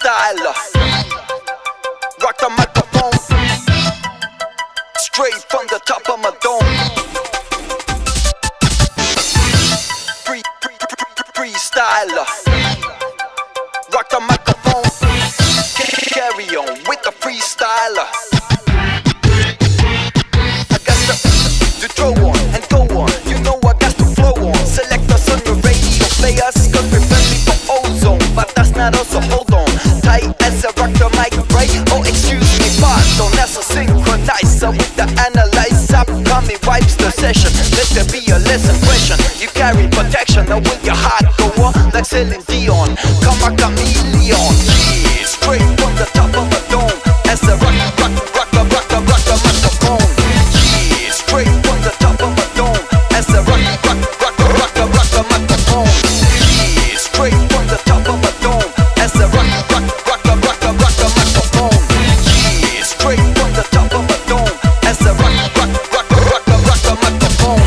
freestyler. Rock the microphone straight from the top of my dome. Freestyler. Rock the microphone. Carry on with the freestyler. I got to throw on and go on. You know I got to flow on. Select us on your radio players, cause we're friendly for ozone. But that's not us, so hold on. Tight as I rock the mic, right? Oh, excuse me, pardon. That's a synchronizer with the analyzer. Upcoming wipes the session. Let there be a less impression. You carry protection, now will your heart go on? Like Celine Dion, come a chameleon. Yeah, straight from the top of a dome. As I rock the microphone. Yeah, straight from the top of a dome. As I rock the microphone. Yeah, straight from the top of a dome. As I rock the microphone. Yeah, straight from the top of a dome. As I rock the microphone.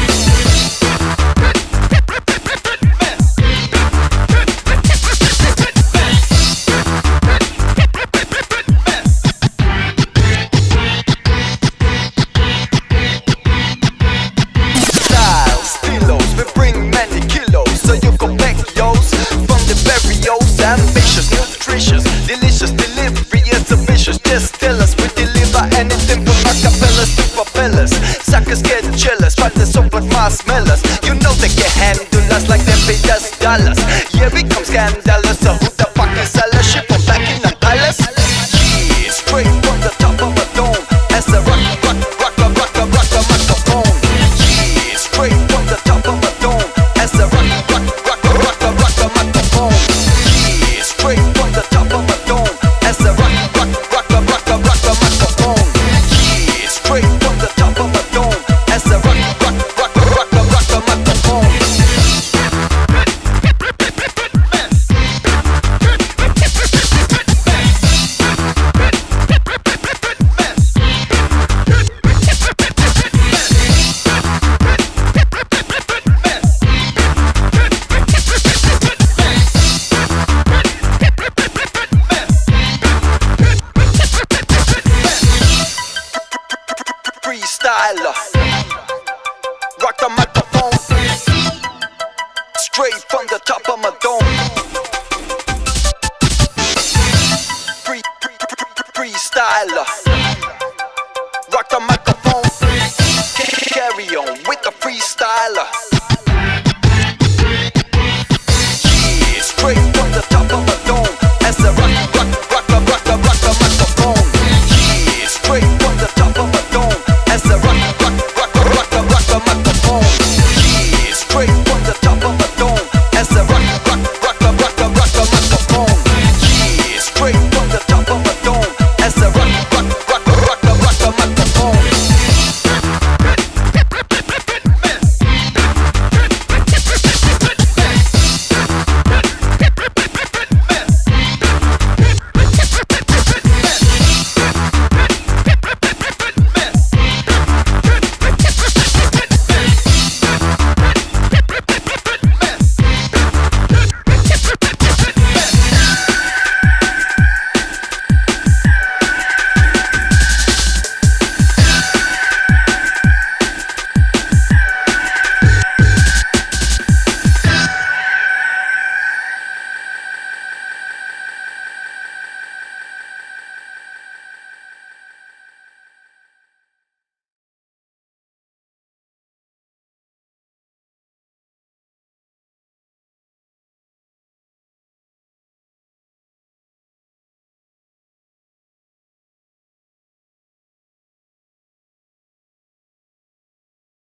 Ambitious, nutritious, delicious, delivery is ambitious. Just tell us we deliver anything from acapellas to propellers. Suckers get jealous, but there's so much marshmallows. You know they can handle us like they paid us dollars. Yeah, we come scandalous, so who the fuck is our ship from Buckingham Palace? Yeah, straight from the top of a dome. As I rock the microphone. Yeah, straight from the top of a dome. As I rock the microphone. Straight from the top of a dome. As I rock the microphone. Yeah, straight from the top of a dome. As I rock the microphone. Freestyler. Rock the microphone straight from the top of my dome. Freestyler.